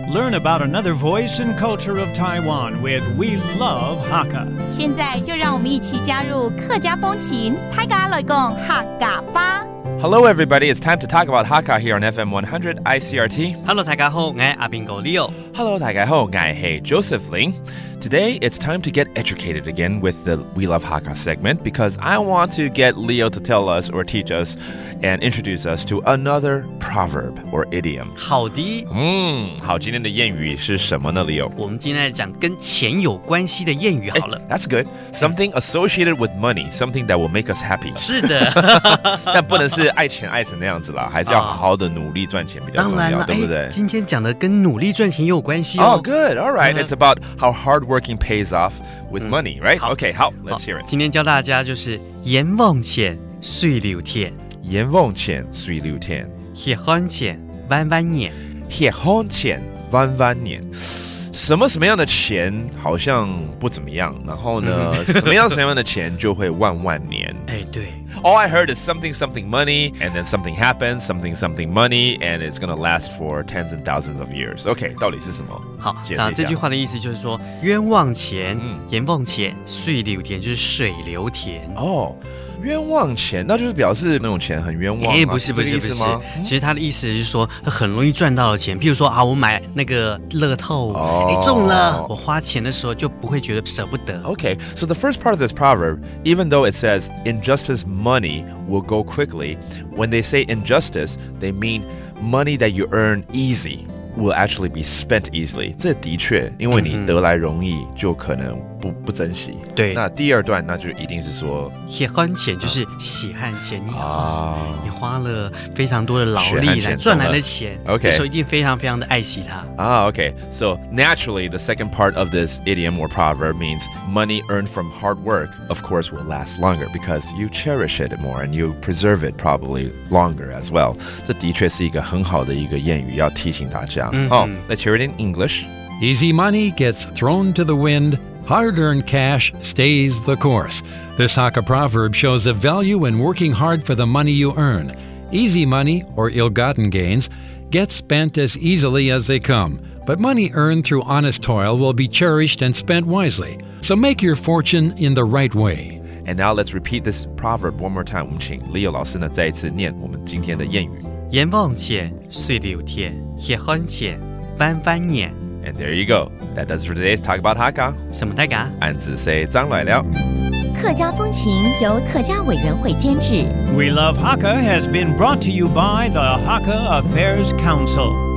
Learn about another voice and culture of Taiwan with We Love Hakka. 现在就让我们一起加入客家风情，大家来讲客家吧。 Hello, everybody. It's time to talk about Hakka here on FM 100 ICRT. Hello, 大家好，我係阿邊個 Leo。 Hello, 大家好，我係 Joseph Ling. Today, it's time to get educated again with the We Love Hakka segment because I want to get Leo to tell us or teach us and introduce us to another proverb or idiom. 好的， 好，今天的谚语是什么呢 Leo? 我们今天来讲跟钱有关系的谚语好了。 That's good. Something associated with money, something that will make us happy. 是的， 但不能是爱钱爱成那样子啦，还是要好好的努力赚钱比较重要，对不对？ 今天讲的跟努力赚钱也有关系哦。 Oh, good. All right. It's about how hardworking pays off with money, right? Okay, 好 let's hear it. 今天教大家就是阎王钱水流田， 阎王钱水流田， 血汗钱弯弯年， 血汗钱弯弯年。什么样的钱好像不怎么样，然后呢，什么样的钱就会万万年。 哎，对。 All I heard is something money, and then something happens, something money, and it's gonna last for tens and thousands of years. OK, 到底是什么？ 好，那这句话的意思就是说，冤枉钱、阎王钱、水流田，就是水流田。 哦。冤枉钱，那就是表示那种钱很冤枉吗？ 不是，其实他的意思是说很容易赚到的钱，譬如说啊，我买那个乐透，中了，我花钱的时候就不会觉得舍不得。 Okay, so the first part of this proverb, even though it says injustice money will go quickly, when they say injustice, they mean money that you earn easy.Will actually be spent easily. 这的确，因为你得来容易，就可能不珍惜。 对。 那第二段，那就一定是说， 血汗钱就是血汗钱，你花了非常多的劳力来赚来的钱，这时候一定非常非常的爱惜它。 Okay. So naturally, the second part of this idiom or proverb means money earned from hard work, of course, will last longer because you cherish it more and you preserve it probably longer as well. 这的确是一个很好的一个谚语，要提醒大家。Let's hear it in English. Easy money gets thrown to the wind. Hard-earned cash stays the course. This Hakka proverb shows the value in working hard for the money you earn. Easy money, or ill-gotten gains, get spent as easily as they come. But money earned through honest toil will be cherished and spent wisely. So make your fortune in the right way. And now let's repeat this proverb one more time. 我们请 Leo 老师呢再一次念我们今天的谚语。 阎王钱水流田，血汗钱弯弯年。 And there you go. That does it for today's Talk About Hakka. 什么大家？ 俺只say 张来了。 客家风情由客家委员会监制。 We Love Hakka has been brought to you by the Hakka Affairs Council.